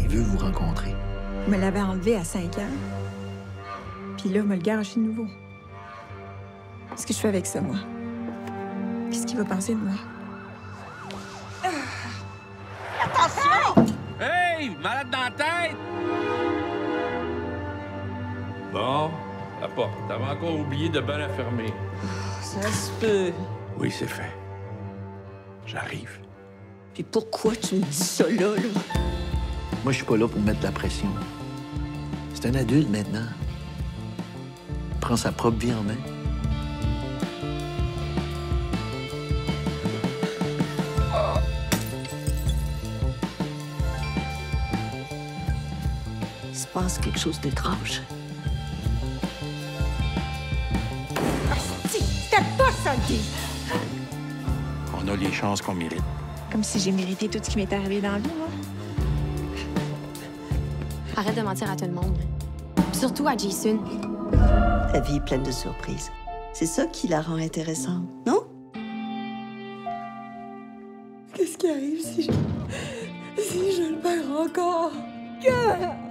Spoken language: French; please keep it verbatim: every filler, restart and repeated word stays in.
veut vous rencontrer. Je me l'avais enlevé à cinq ans. Puis là, me le garoché de nouveau. Qu'est-ce que je fais avec ça, moi? Qu'est-ce qu'il va penser de moi? Attention! Hey! Malade dans la tête! Bon, la porte. T'avais encore oublié de bien la fermer. Ça se peut. Oui, c'est fait. J'arrive. Puis pourquoi tu me dis ça là, là? Moi, je suis pas là pour mettre la pression. C'est un adulte maintenant. Il prend sa propre vie en main. Il se passe quelque chose d'étrange. Asti, c'était pas ça, Guy! On a les chances qu'on mérite. Comme si j'ai mérité tout ce qui m'est arrivé dans la vie, moi. Arrête de mentir à tout le monde. Surtout à Jason. La vie est pleine de surprises. C'est ça qui la rend intéressante, non? Qu'est-ce qui arrive si je... si je le perds encore? Que...